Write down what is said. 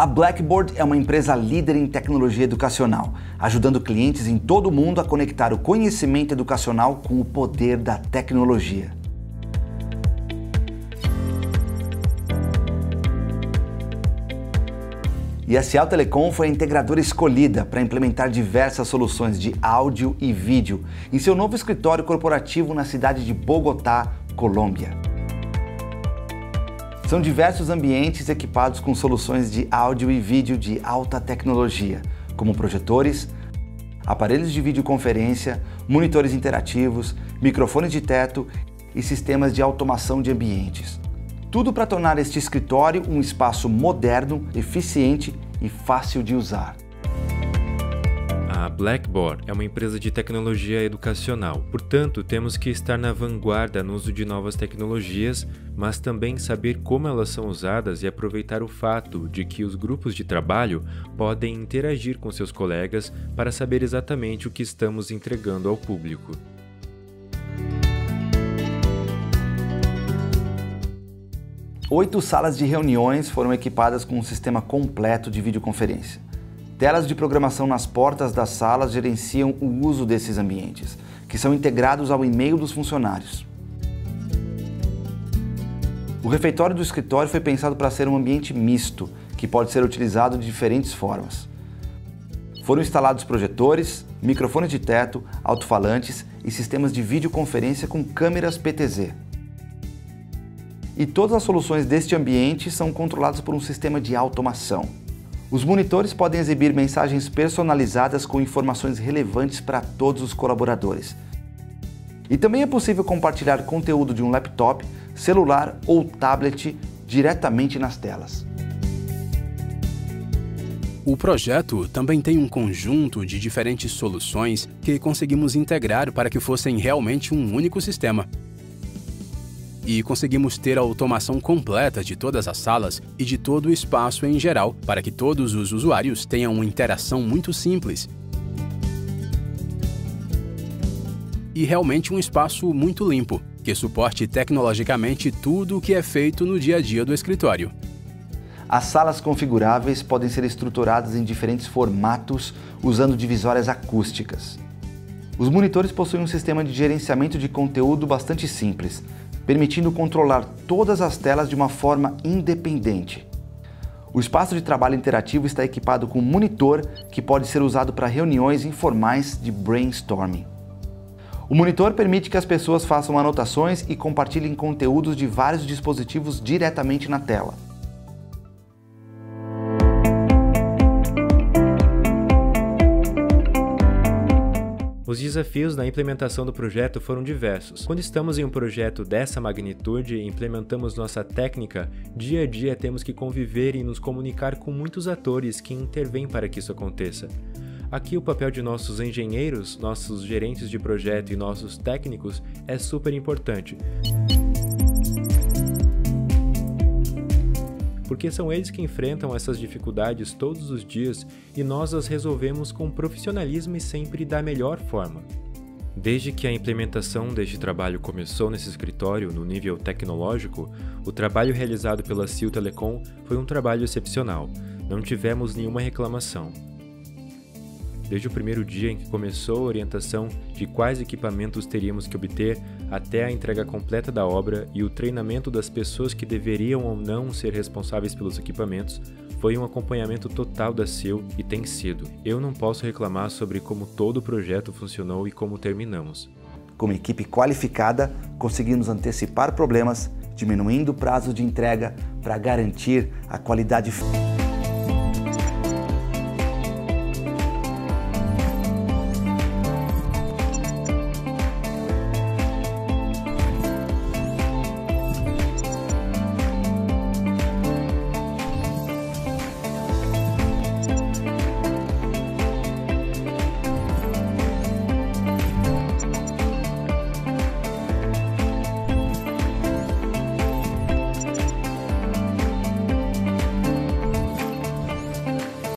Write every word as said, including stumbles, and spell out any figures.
A Blackboard é uma empresa líder em tecnologia educacional, ajudando clientes em todo o mundo a conectar o conhecimento educacional com o poder da tecnologia. E a Cial Telecom foi a integradora escolhida para implementar diversas soluções de áudio e vídeo em seu novo escritório corporativo na cidade de Bogotá, Colômbia. São diversos ambientes equipados com soluções de áudio e vídeo de alta tecnologia, como projetores, aparelhos de videoconferência, monitores interativos, microfones de teto e sistemas de automação de ambientes. Tudo para tornar este escritório um espaço moderno, eficiente e fácil de usar. A Blackboard é uma empresa de tecnologia educacional, portanto, temos que estar na vanguarda no uso de novas tecnologias, mas também saber como elas são usadas e aproveitar o fato de que os grupos de trabalho podem interagir com seus colegas para saber exatamente o que estamos entregando ao público. Oito salas de reuniões foram equipadas com um sistema completo de videoconferência. Telas de programação nas portas das salas gerenciam o uso desses ambientes, que são integrados ao e-mail dos funcionários. O refeitório do escritório foi pensado para ser um ambiente misto, que pode ser utilizado de diferentes formas. Foram instalados projetores, microfones de teto, alto-falantes e sistemas de videoconferência com câmeras P T Z. E todas as soluções deste ambiente são controladas por um sistema de automação. Os monitores podem exibir mensagens personalizadas com informações relevantes para todos os colaboradores. E também é possível compartilhar conteúdo de um laptop, celular ou tablet diretamente nas telas. O projeto também tem um conjunto de diferentes soluções que conseguimos integrar para que fossem realmente um único sistema. E conseguimos ter a automação completa de todas as salas e de todo o espaço em geral, para que todos os usuários tenham uma interação muito simples. E realmente um espaço muito limpo, que suporte tecnologicamente tudo o que é feito no dia a dia do escritório. As salas configuráveis podem ser estruturadas em diferentes formatos usando divisórias acústicas. Os monitores possuem um sistema de gerenciamento de conteúdo bastante simples, permitindo controlar todas as telas de uma forma independente. O espaço de trabalho interativo está equipado com um monitor que pode ser usado para reuniões informais de brainstorming. O monitor permite que as pessoas façam anotações e compartilhem conteúdos de vários dispositivos diretamente na tela. Os desafios na implementação do projeto foram diversos. Quando estamos em um projeto dessa magnitude e implementamos nossa técnica, dia a dia temos que conviver e nos comunicar com muitos atores que intervêm para que isso aconteça. Aqui o papel de nossos engenheiros, nossos gerentes de projeto e nossos técnicos é super importante. Porque são eles que enfrentam essas dificuldades todos os dias e nós as resolvemos com profissionalismo e sempre da melhor forma. Desde que a implementação deste trabalho começou nesse escritório, no nível tecnológico, o trabalho realizado pela Cial Telecom foi um trabalho excepcional. Não tivemos nenhuma reclamação. Desde o primeiro dia em que começou a orientação de quais equipamentos teríamos que obter, até a entrega completa da obra e o treinamento das pessoas que deveriam ou não ser responsáveis pelos equipamentos, foi um acompanhamento total da Cial e tem sido. Eu não posso reclamar sobre como todo o projeto funcionou e como terminamos. Como equipe qualificada, conseguimos antecipar problemas, diminuindo o prazo de entrega para garantir a qualidade.